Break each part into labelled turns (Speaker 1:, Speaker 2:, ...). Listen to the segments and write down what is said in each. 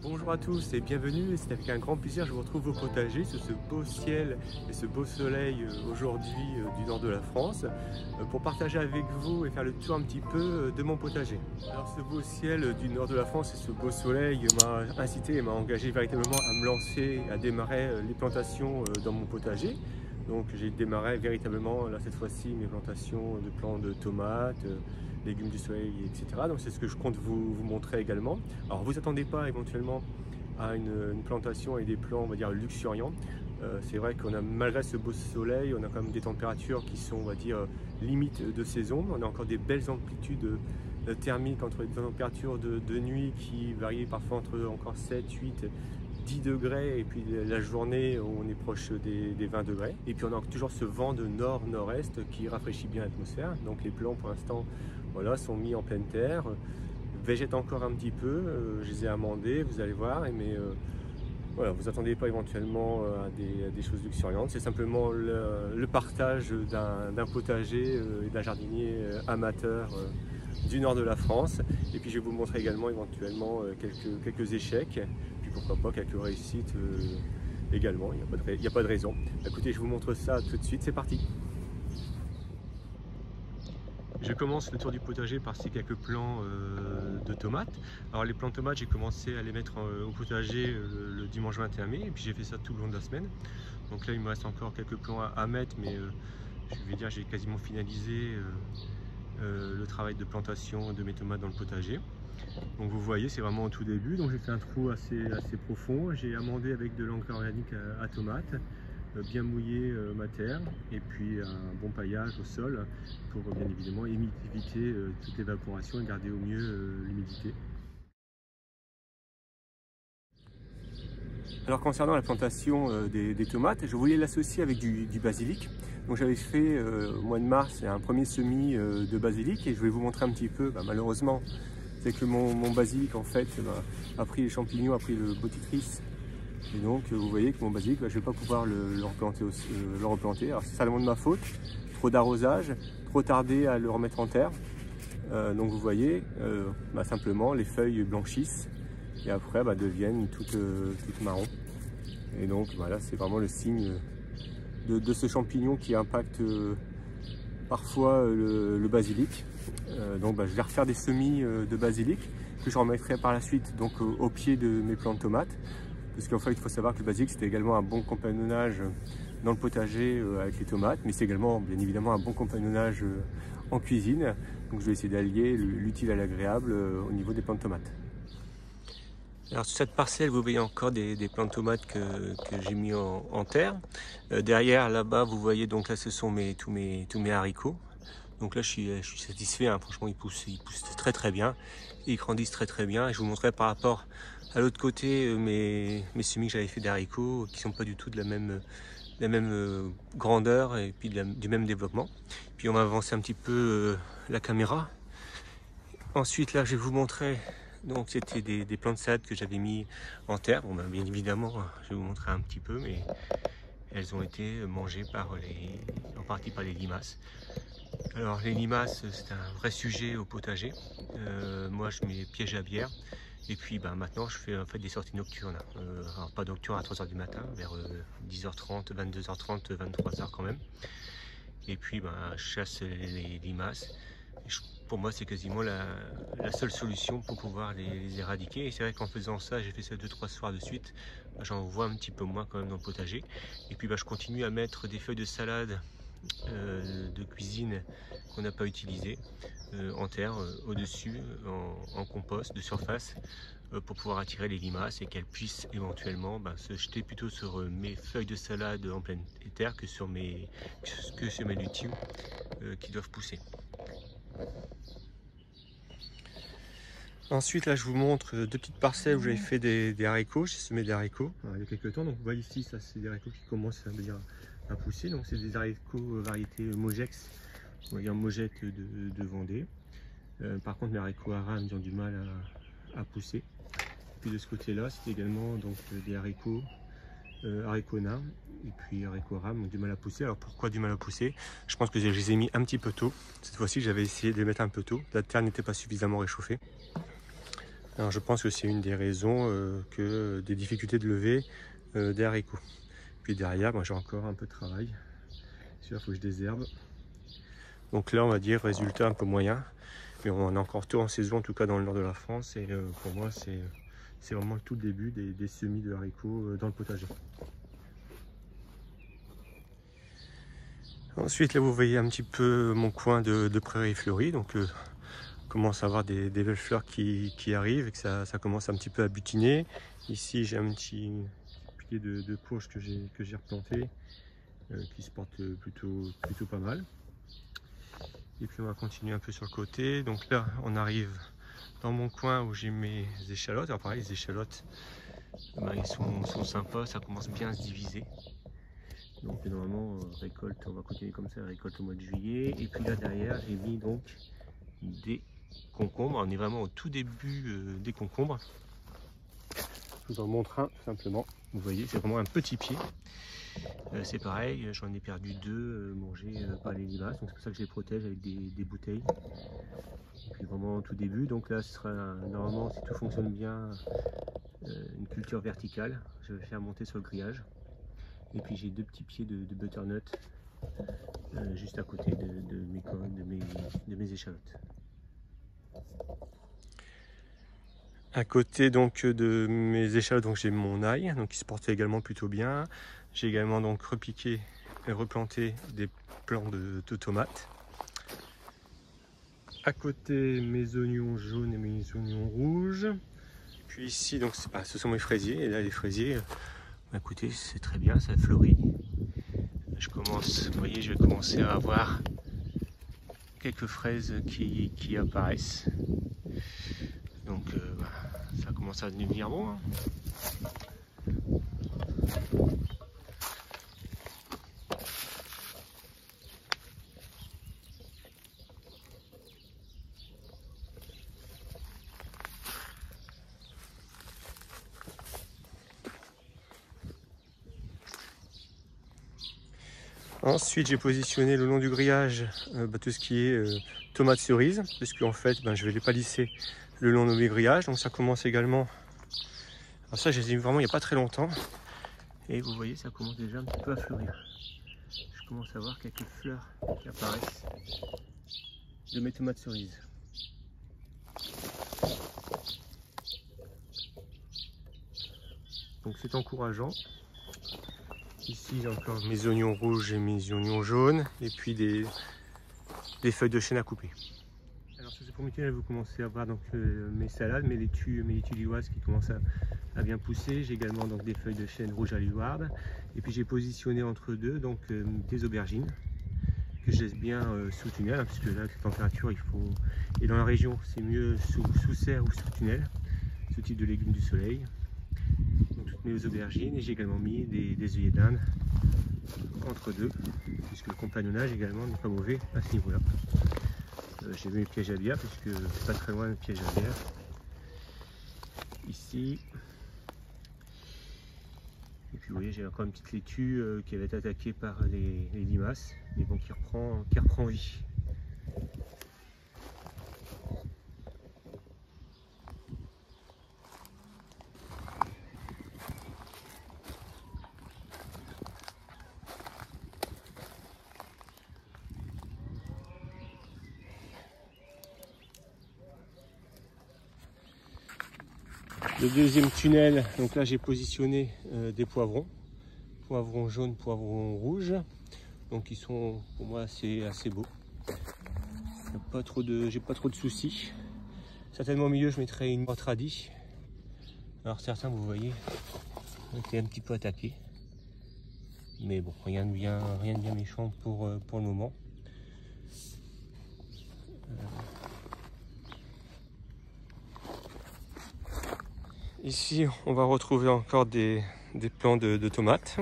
Speaker 1: Bonjour à tous et bienvenue, c'est avec un grand plaisir que je vous retrouve au potager sous ce beau ciel et ce beau soleil aujourd'hui du nord de la France pour partager avec vous et faire le tour un petit peu de mon potager. Alors ce beau ciel du nord de la France et ce beau soleil m'a incité et m'a engagé véritablement à me lancer, à démarrer les plantations dans mon potager. Donc j'ai démarré véritablement là cette fois-ci mes plantations de plants de tomates, légumes du soleil, etc. Donc c'est ce que je compte vous montrer également. Alors vous attendez pas éventuellement à une plantation et des plants, on va dire, luxuriants. C'est vrai qu'on a, malgré ce beau soleil, on a quand même des températures qui sont, on va dire, limite de saison. On a encore des belles amplitudes thermiques entre les températures de nuit qui varient parfois entre encore 7, 8, 10 degrés et puis la journée on est proche des 20 degrés. Et puis on a toujours ce vent de nord-nord-est qui rafraîchit bien l'atmosphère. Donc les plants pour l'instant voilà, sont mis en pleine terre, végètent encore un petit peu, je les ai amendés, vous allez voir, mais voilà, vous attendez pas éventuellement à des choses luxuriantes, c'est simplement le partage d'un potager et d'un jardinier amateur du nord de la France. Et puis je vais vous montrer également éventuellement quelques échecs, puis pourquoi pas quelques réussites également, il n'y a pas de raison. Écoutez, je vous montre ça tout de suite, c'est parti. Je commence le tour du potager par ces quelques plants de tomates. Alors les plants de tomates, j'ai commencé à les mettre au potager le dimanche 21 mai et puis j'ai fait ça tout le long de la semaine. Donc là il me reste encore quelques plants à mettre, mais je vais dire j'ai quasiment finalisé le travail de plantation de mes tomates dans le potager. Donc vous voyez, c'est vraiment au tout début, donc j'ai fait un trou assez profond, j'ai amendé avec de l'engrais organique à tomates, bien mouiller ma terre et puis un bon paillage au sol pour bien évidemment éviter toute l'évaporation et garder au mieux l'humidité. Alors concernant la plantation des tomates, je voulais l'associer avec du basilic. Donc j'avais fait au mois de mars un premier semis de basilic et je vais vous montrer un petit peu, malheureusement, c'est que mon basilic en fait a pris les champignons, a pris le botrytis. Et donc vous voyez que mon basilic, je ne vais pas pouvoir le replanter. Alors c'est seulement de ma faute, trop d'arrosage, trop tardé à le remettre en terre. Donc vous voyez, simplement les feuilles blanchissent et après deviennent toutes marron. Et donc voilà, c'est vraiment le signe de ce champignon qui impacte parfois le basilic. Donc je vais refaire des semis de basilic que je remettrai par la suite donc au pied de mes plants de tomates. Parce qu'en fait, il faut savoir que le basilic, c'était également un bon compagnonnage dans le potager avec les tomates, mais c'est également, bien évidemment, un bon compagnonnage en cuisine. Donc, je vais essayer d'allier l'utile à l'agréable au niveau des plants de tomates. Alors, sur cette parcelle, vous voyez encore des plants de tomates que j'ai mis en terre. Derrière, là-bas, vous voyez, donc là, ce sont tous mes haricots. Donc là, je suis satisfait, hein. Franchement, ils poussent très bien, et ils grandissent très bien. Et je vous montrerai par rapport à l'autre côté mes semis que j'avais fait d'haricots qui sont pas du tout de la même grandeur et puis du même développement. Puis on va avancer un petit peu la caméra. Ensuite là, je vais vous montrer, donc c'était des plants de salade que j'avais mis en terre. Bon, bien évidemment, je vais vous montrer un petit peu, mais elles ont été mangées en partie par les limaces. Alors les limaces, c'est un vrai sujet au potager. Moi je mets piège à bière et puis maintenant je fais en fait des sorties nocturnes. Alors pas nocturnes à 3 h du matin, vers 10h30, 22h30, 23h quand même. Et puis je chasse les limaces. Et pour moi c'est quasiment la seule solution pour pouvoir les éradiquer. Et c'est vrai qu'en faisant ça, j'ai fait ça 2-3 soirs de suite, j'en vois un petit peu moins quand même dans le potager. Et puis je continue à mettre des feuilles de salade de cuisine qu'on n'a pas utilisé en terre au-dessus en compost de surface pour pouvoir attirer les limaces et qu'elles puissent éventuellement se jeter plutôt sur mes feuilles de salade en pleine terre que sur mes lutines qui doivent pousser. Ensuite là je vous montre deux petites parcelles où j'avais fait des haricots, j'ai semé des haricots il y a quelques temps. Donc vous voyez ici, ça c'est des haricots qui commencent à pousser, donc c'est des haricots variété Mogex, vous voyez en Mogette de Vendée. Par contre mes haricots Aram ils ont du mal à pousser. Puis de ce côté là c'était également donc des haricots nains et puis haricots Aram ont du mal à pousser. Alors pourquoi du mal à pousser? Je pense que je les ai mis un petit peu tôt. Cette fois-ci j'avais essayé de les mettre un peu tôt, la terre n'était pas suffisamment réchauffée. Alors je pense que c'est une des raisons que des difficultés de levée des haricots. Puis derrière, moi j'ai encore un peu de travail. Il faut que je désherbe. Donc là on va dire résultat un peu moyen. Mais on est encore tôt en saison, en tout cas dans le nord de la France. Et pour moi c'est vraiment le tout début des semis de haricots dans le potager. Ensuite là vous voyez un petit peu mon coin de prairie fleurie. Donc commence à avoir des belles fleurs qui arrivent et que ça commence un petit peu à butiner. Ici j'ai un petit pied de courge que j'ai replanté qui se porte plutôt pas mal. Et puis on va continuer un peu sur le côté. Donc là on arrive dans mon coin où j'ai mes échalotes. Alors pareil, les échalotes ils sont sympas, ça commence bien à se diviser. Donc normalement récolte, on va continuer comme ça, récolte au mois de juillet. Et puis là derrière j'ai mis donc des concombres. On est vraiment au tout début des concombres. Je vous en montre un tout simplement. Vous voyez, c'est vraiment un petit pied. C'est pareil, j'en ai perdu deux mangés par les limaces, donc c'est pour ça que je les protège avec des bouteilles. Et puis vraiment au tout début, donc là ce sera normalement, si tout fonctionne bien, une culture verticale. Je vais faire monter sur le grillage. Et puis j'ai deux petits pieds de butternut juste à côté de mes échalotes. À côté donc de mes échalotes, donc j'ai mon ail, donc qui se portait également plutôt bien. J'ai également donc repiqué et replanté des plants de tomates. À côté mes oignons jaunes et mes oignons rouges. Puis ici donc ce sont mes fraisiers, et là les fraisiers, écoutez, c'est très bien, ça fleurit. Je commence, vous voyez, je vais commencer à avoir quelques fraises qui apparaissent. Donc ça commence à devenir bon. Hein. Ensuite, j'ai positionné le long du grillage tout ce qui est tomates cerises, parce qu'en fait, je vais les palisser le long de mes grillages. Donc ça commence également. Alors ça, je les ai mis vraiment il n'y a pas très longtemps. Et vous voyez, ça commence déjà un petit peu à fleurir. Je commence à voir quelques fleurs qui apparaissent de mes tomates cerises. Donc c'est encourageant. Ici j'ai encore mes oignons rouges et mes oignons jaunes et puis des feuilles de chêne à couper. Alors sur ce premier tunnel vous commencez à voir donc mes salades, mes laitues lilloises qui commencent à bien pousser. J'ai également donc des feuilles de chêne rouge à lilloarde et puis j'ai positionné entre deux donc des aubergines que je laisse bien sous tunnel hein, puisque là la température et dans la région c'est mieux sous serre ou sous tunnel, ce type de légumes du soleil. Donc toutes mes aubergines et j'ai également mis des œillets d'Inde entre deux puisque le compagnonnage également n'est pas mauvais à ce niveau là. J'ai mis le piège à bière puisque c'est pas très loin le piège à bière ici. Et puis vous voyez j'ai encore une petite laitue qui avait été attaquée par les limaces mais bon qui reprend vie. Le deuxième tunnel, donc là j'ai positionné des poivrons jaunes, poivrons rouges, donc ils sont pour moi assez beaux. J'ai pas trop de soucis. Certainement au milieu je mettrai une porte radis. Alors certains vous voyez ont été un petit peu attaqués, mais bon rien de bien méchant pour le moment. Ici, on va retrouver encore des plants de tomates.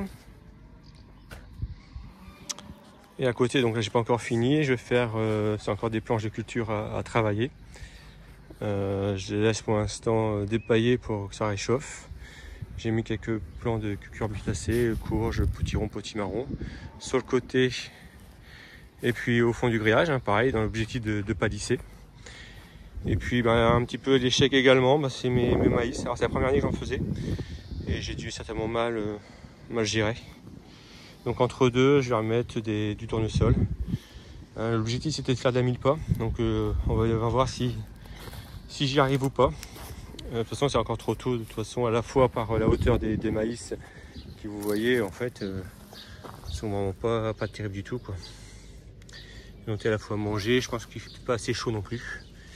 Speaker 1: Et à côté, donc là, j'ai pas encore fini. Je vais faire, c'est encore des planches de culture à travailler. Je les laisse pour l'instant dépailler pour que ça réchauffe. J'ai mis quelques plants de cucurbitacées, courges, potiron, potimarron sur le côté et puis au fond du grillage, hein, pareil, dans l'objectif de palisser. Et puis un petit peu l'échec également, c'est mes maïs. Alors c'est la première année que j'en faisais et j'ai dû certainement mal gérer. Donc entre deux, je vais remettre du tournesol. L'objectif c'était de faire de la mille-pas, donc on va voir si j'y arrive ou pas. De toute façon c'est encore trop tôt, de toute façon à la fois par la hauteur des maïs que vous voyez en fait sont vraiment pas terribles du tout quoi. Ils ont été à la fois mangés, je pense qu'il ne fait pas assez chaud non plus.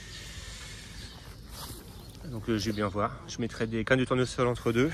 Speaker 1: Donc je vais bien voir, je mettrai des cannes de tournesol entre deux.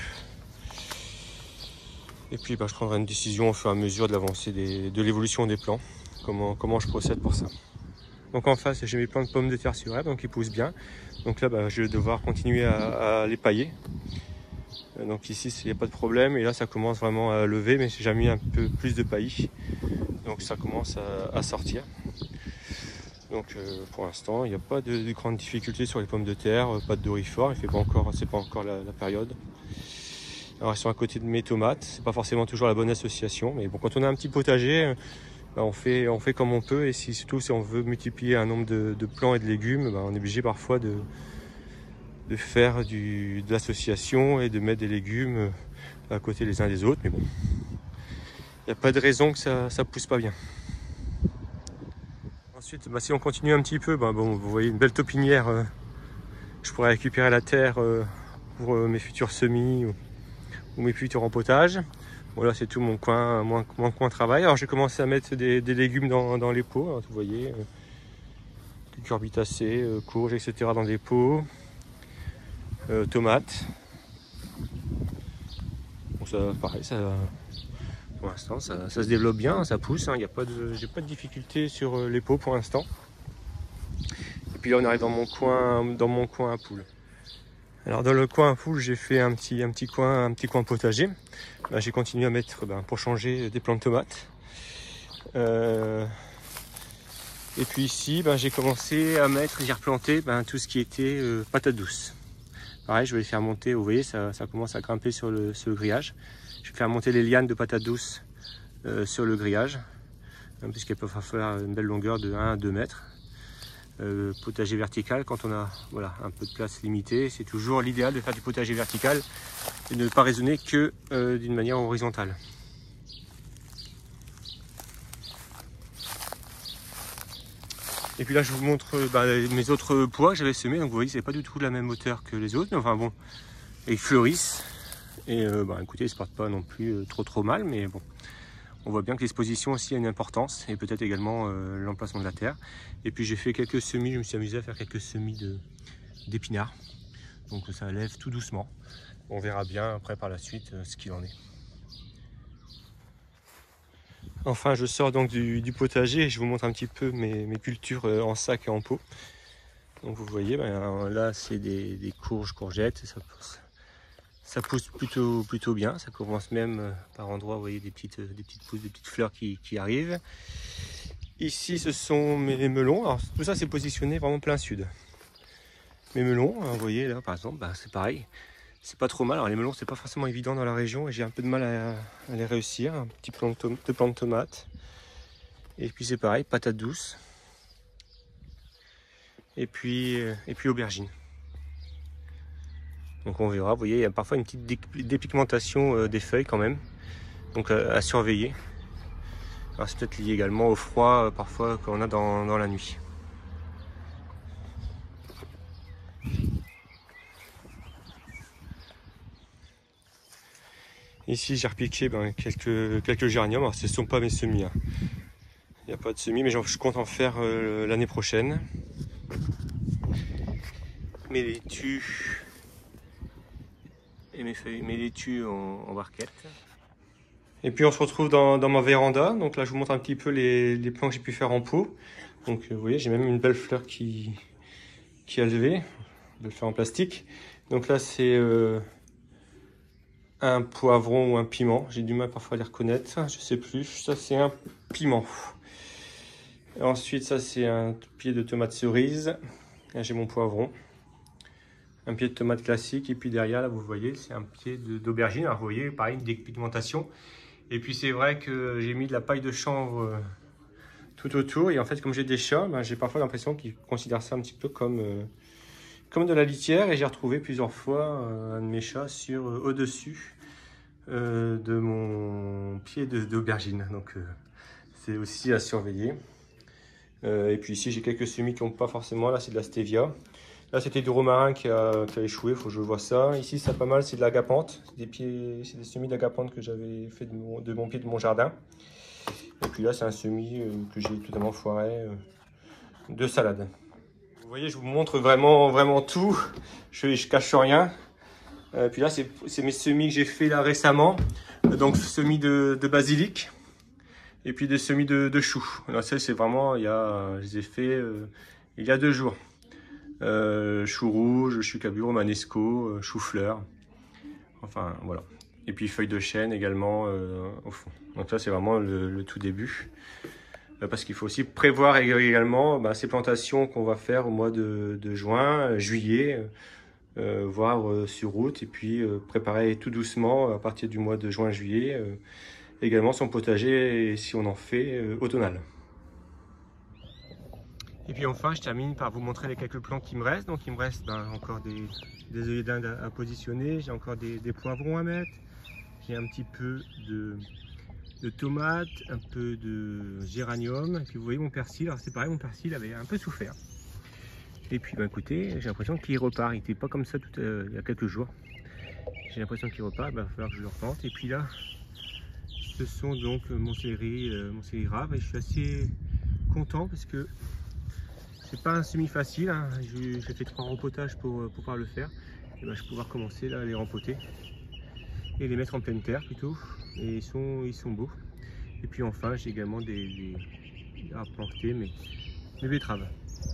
Speaker 1: Et puis je prendrai une décision au fur et à mesure de l'avancée de l'évolution des plants, comment je procède pour ça. Donc en face j'ai mes plants de pommes de terre sur herbe, donc ils poussent bien. Donc là je vais devoir continuer à les pailler. Donc ici il n'y a pas de problème et là ça commence vraiment à lever, mais j'ai mis un peu plus de paillis. Donc ça commence à sortir. Donc pour l'instant il n'y a pas de grande difficulté sur les pommes de terre, pas de dorifort, c'est pas encore la période. Alors ils sont à côté de mes tomates, c'est pas forcément toujours la bonne association, mais bon quand on a un petit potager, on fait comme on peut, et surtout si on veut multiplier un nombre de plants et de légumes, on est obligé parfois de faire de l'association et de mettre des légumes à côté les uns des autres, mais bon, il n'y a pas de raison que ça pousse pas bien. Ensuite, si on continue un petit peu, vous voyez une belle taupinière, je pourrais récupérer la terre pour mes futurs semis ou mes futurs empotages. Voilà, c'est tout mon coin travail. Alors j'ai commencé à mettre des légumes dans les pots, alors, vous voyez, des cucurbitacées, courges, etc. dans des pots, tomates. Bon, ça, pareil, pour l'instant, ça se développe bien, ça pousse. J'ai pas de difficulté sur les pots pour l'instant. Et puis là, on arrive dans mon coin à poules. Alors dans le coin à poules, j'ai fait un petit coin potager. Là, j'ai continué à mettre, pour changer, des plants de tomates. Et puis ici, j'ai commencé à j'ai replanté tout ce qui était patates douces. Pareil, je vais les faire monter, vous voyez, ça commence à grimper sur le grillage. Je vais faire monter les lianes de patates douces sur le grillage, puisqu'elles peuvent faire une belle longueur de 1 à 2 mètres. Potager vertical, quand on a un peu de place limitée, c'est toujours l'idéal de faire du potager vertical et de ne pas raisonner que d'une manière horizontale. Et puis là je vous montre mes autres pois que j'avais semés, donc vous voyez c'est pas du tout de la même hauteur que les autres, mais enfin bon, ils fleurissent et écoutez, ils se portent pas non plus trop mal, mais bon. On voit bien que l'exposition aussi a une importance, et peut-être également l'emplacement de la terre. Et puis j'ai fait quelques semis, je me suis amusé à faire quelques semis d'épinards. Donc ça lève tout doucement. On verra bien après par la suite ce qu'il en est. Enfin je sors donc du potager et je vous montre un petit peu mes cultures en sac et en pot. Donc vous voyez, là c'est des courgettes, ça pousse plutôt bien, ça commence même par endroits, vous voyez, des petites pousses, des petites fleurs qui arrivent. Ici ce sont mes melons, alors tout ça c'est positionné vraiment plein sud. Mes melons, vous voyez là par exemple, c'est pareil, c'est pas trop mal. Alors les melons c'est pas forcément évident dans la région et j'ai un peu de mal à les réussir. Un petit plant de tomates. Et puis c'est pareil, patates douces. Et puis aubergines. Donc on verra, vous voyez, il y a parfois une petite dépigmentation des feuilles quand même, donc à surveiller. Alors c'est peut-être lié également au froid parfois qu'on a dans la nuit. Ici j'ai repiqué quelques géraniums, alors ce ne sont pas mes semis. Il n'y a pas de semis, mais je compte en faire l'année prochaine. Mes laitues et mes laitues en barquette. Et puis on se retrouve dans ma véranda. Donc là je vous montre un petit peu les plants que j'ai pu faire en pot. Donc vous voyez, j'ai même une belle fleur qui a levé, de le faire en plastique. Donc là c'est un poivron ou un piment. J'ai du mal parfois à les reconnaître, je sais plus. Ça c'est un piment. Et ensuite ça c'est un pied de tomate cerise. Là j'ai mon poivron. Un pied de tomate classique, et puis derrière là vous voyez c'est un pied d'aubergine. Alors vous voyez pareil, une dépigmentation. Et puis c'est vrai que j'ai mis de la paille de chanvre tout autour. Et en fait, comme j'ai des chats, ben, j'ai parfois l'impression qu'ils considèrent ça un petit peu comme de la litière. Et j'ai retrouvé plusieurs fois un de mes chats au-dessus de mon pied d'aubergine. Donc c'est aussi à surveiller. Et puis ici, j'ai quelques semis qui n'ont pas forcément. Là, c'est de la stevia. Là, c'était du romarin qui a échoué. Il faut que je vois ça. Ici, ça pas mal. C'est de l'agapanthe. C'est des semis d'agapanthe que j'avais fait de mon pied de mon jardin. Et puis là, c'est un semis que j'ai totalement foiré de salade. Vous voyez, je vous montre vraiment tout. Je cache rien. Puis là, c'est mes semis que j'ai fait là récemment. Donc, semis de basilic. Et puis des semis de choux. Là, ça, c'est vraiment, je les ai fait il y a 2 jours. Chou rouge, chou cabure, romanesco, chou-fleur. Enfin, voilà. Et puis feuilles de chêne également au fond. Donc ça, c'est vraiment le tout début. Parce qu'il faut aussi prévoir également ces plantations qu'on va faire au mois de juin, juillet, voire sur route. Et puis préparer tout doucement à partir du mois de juin-juillet. Également son potager, si on en fait, automnal. Et puis enfin, je termine par vous montrer les quelques plants qui me restent. Donc il me reste encore des œillets d'Inde à positionner, j'ai encore des poivrons à mettre, j'ai un petit peu de tomates, un peu de géranium, et puis vous voyez mon persil. Alors c'est pareil, mon persil avait un peu souffert. Et puis écoutez, j'ai l'impression qu'il repart, il n'était pas comme ça il y a quelques jours. J'ai l'impression qu'il repart, il va falloir que je le replante. Et puis là, ce sont donc mon céleri rave, et je suis assez content parce que c'est pas un semis facile, hein. J'ai fait 3 rempotages pour pouvoir le faire. Et je vais pouvoir commencer là à les rempoter et les mettre en pleine terre plutôt. Et ils sont beaux. Et puis enfin, j'ai également à planter mes betteraves.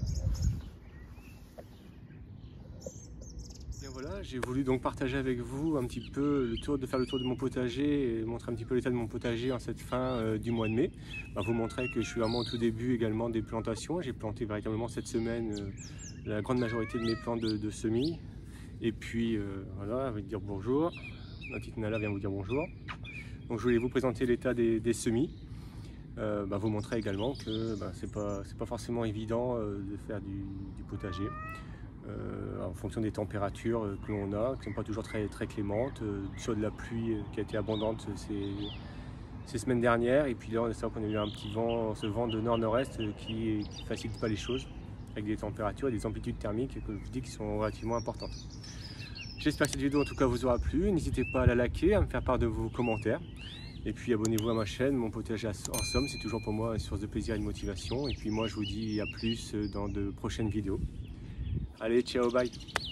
Speaker 1: Voilà, j'ai voulu donc partager avec vous un petit peu faire le tour de mon potager et montrer un petit peu l'état de mon potager en cette fin du mois de mai. Vous montrer que je suis vraiment au tout début également des plantations. J'ai planté véritablement cette semaine la grande majorité de mes plants de semis. Et puis voilà, elle va dire bonjour. Ma petite Nala vient vous dire bonjour. Donc je voulais vous présenter l'état des semis. Vous montrer également que c'est pas forcément évident de faire du potager. En fonction des températures que l'on a, qui ne sont pas toujours très clémentes, sur de la pluie qui a été abondante ces semaines dernières, et puis là c'est vrai qu'on a eu un petit vent, ce vent de nord-nord-est qui ne facilite pas les choses, avec des températures et des amplitudes thermiques que je vous dis qui sont relativement importantes. J'espère que cette vidéo en tout cas vous aura plu, n'hésitez pas à la liker, à me faire part de vos commentaires, et puis abonnez-vous à ma chaîne, mon potager en somme, c'est toujours pour moi une source de plaisir et de motivation, et puis moi je vous dis à plus dans de prochaines vidéos. Allez, ciao, bye!